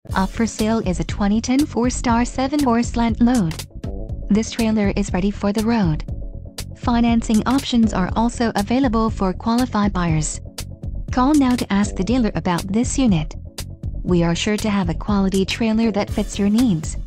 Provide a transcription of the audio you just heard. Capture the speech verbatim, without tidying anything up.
Up for sale is a twenty ten four-star seven-horse Slant load. This trailer is ready for the road. Financing options are also available for qualified buyers. Call now to ask the dealer about this unit. We are sure to have a quality trailer that fits your needs.